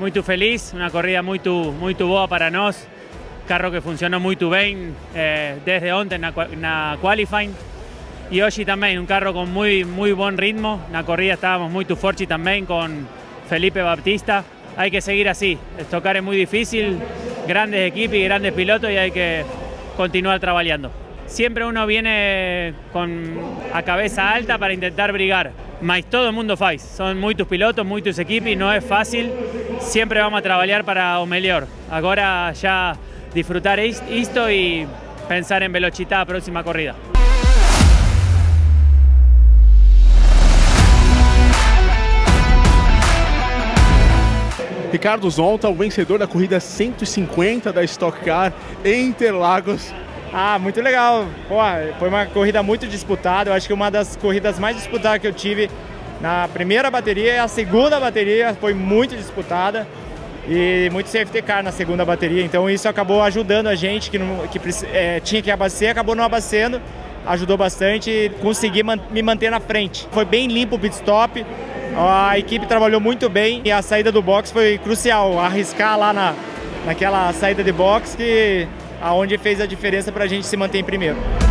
muito feliz, uma corrida muito boa para nós, carro que funcionou muito bem desde ontem na qualifying e hoje também um carro com muito bom ritmo. Na corrida estávamos muito fortes também com Felipe Baptista. Hay que seguir así, tocar es muy difícil, grandes equipos y grandes pilotos y hay que continuar trabajando. Siempre uno viene con a cabeza alta para intentar brigar, mas todo el mundo faz, son muchos pilotos, muchos equipos y no es fácil, siempre vamos a trabajar para o melhor. Agora ya disfrutar esto y pensar en velocidad a próxima corrida. Ricardo Zonta, o vencedor da corrida 150 da Stock Car em Interlagos. Muito legal. Pô, foi uma corrida muito disputada. Eu acho que uma das corridas mais disputadas que eu tive na primeira bateria e a segunda bateria foi muito disputada. E muito safety car na segunda bateria. Então isso acabou ajudando a gente que tinha que abastecer, acabou não abastecendo. Ajudou bastante e consegui me manter na frente. Foi bem limpo o pit stop. A equipe trabalhou muito bem e a saída do box foi crucial. Arriscar lá naquela saída de box aonde fez a diferença para a gente se manter em primeiro.